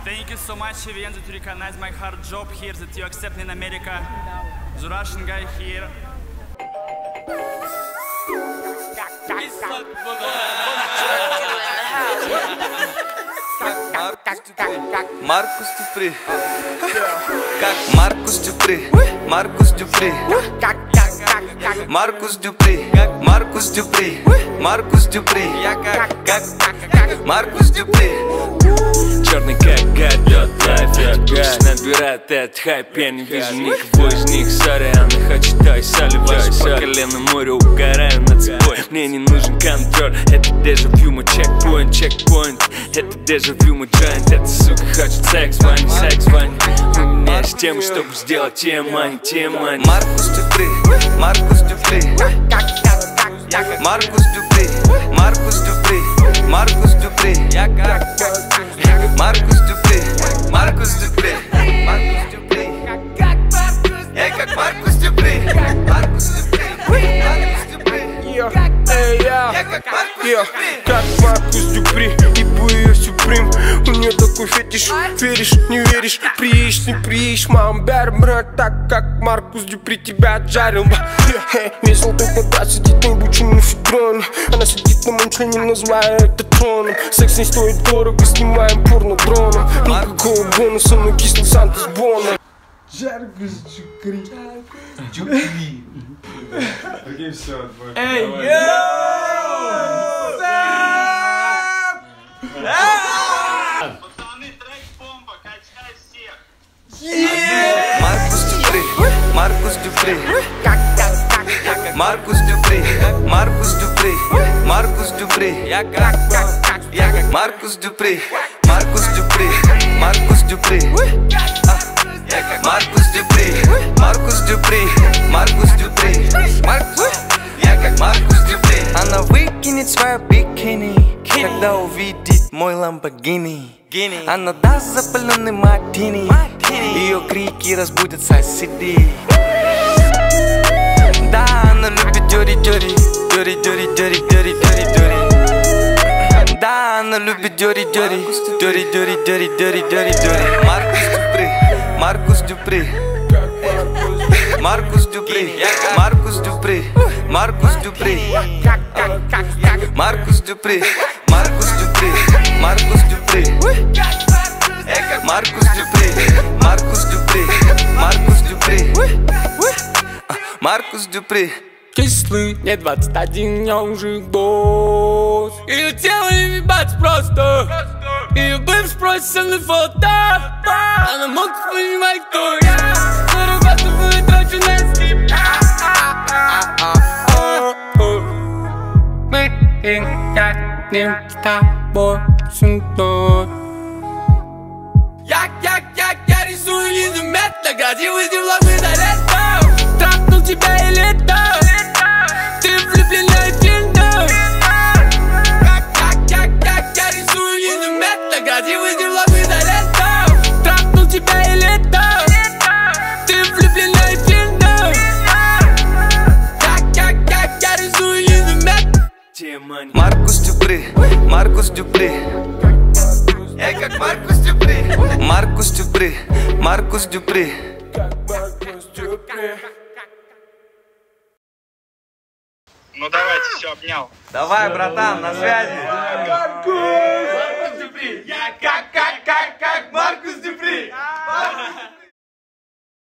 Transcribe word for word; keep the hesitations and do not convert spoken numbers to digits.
Thank you so much, Evian, that you recognize my hard job here, that you accept me in America. The Russian guy here. Маркус Дюпри, как Маркус Дюпри, Маркус Дюпри, Маркус Дюпри, Маркус Дюпри, Маркус Дюпри, я как, как Маркус Дюпри. Черный как гадет, лайф, пусть набирает этот хайп. Я не вижу никого из них, сорян, и хочу тай соливать. По колено море угораю над собой. Мне не нужен контроль, это дежавю, мой чекпоинт, чекпоинт. Это дежавю, мой джойнт, эта сука хочет секс, вань, секс, вань. У меня есть темы, чтобы сделать тема, тема. Маркус Дюпри, Маркус Дюпри, Маркус Дюпри, Маркус Дюпри, Маркус Дюпри, я как Маркус Дюпри, Маркус Дюпри, Маркус Дюпри, я как Маркус Дюпри, Маркус Дюпри, Маркус Дюпри, я как Маркус Дюпри, как Маркус Дюпри, и буя Сюприм. У нее такой фетиш, веришь, не веришь, приедешь, не приедешь, мам, бер, брат, так как Маркус Дюпри тебя отжарил. Весил только да, сидит на обученном фигроне. Она сидит на моем члене, называя это троном. Секс не стоит дорого, снимаем порно дроном. Никакого бонуса, но кислый Санта с Боном. Маркус Дюпри. Дюпри. Окей, все, Эй, Пацаны, трек бомба, качай всех. Маркус Дюпри, Маркус Дюпри, Маркус Дюпри, Маркус Дюпри, Маркус Дюпри, я как, я как Маркус Дюпри, Маркус Дюпри, Маркус Дюпри, я как Маркус Дюпри, Маркус Дюпри, Маркус Дюпри, я как Маркус Дюпри. Она выкинет свое бикини, когда увидит мой ламборгини. Она даст запаленный мартини, ее крики разбудят соседей. Да, она любит дёри-дёри, дёри-дёри, дёри-дёри, дёри-дёри. Да, она любит дёри-дёри, дёри-дёри, дёри-дёри, дёри-дёри. Маркус Дюпри, Маркус Дюпри, Маркус Дюпри, Маркус Дюпри, Маркус Дюпри, Маркус Дюпри, Маркус Дюпри, Маркус Дюпри, Маркус Дюпри, Маркус Дюпри, Маркус Дюпри. Кислый, мне двадцать один, я уже год. Ее тело не ебать просто. Ее бэм спросит со мной фото. Она может понимать, кто я. Зарабатываю, трачу на стип. Мы тянем с тобой сюда. Я, я, я, я рисую незаметно. Красивый стимлок мы за лето. Трахнул тебя и лето. Ты влюбленная в фильм. Как, как, как, как я рисую незаметно. Красивый стимлок мы за лето. Трахнул тебя и лето. Ты влюбленная в фильм. Как, как, как я рисую незаметно. Маркус Дюпри, Маркус Дюпри, я как Маркус Дюпри, Маркус Дюпри, Маркус Дюпри. Ну давайте, все, обнял. Давай, братан, на связи. Маркус Дюпри, я как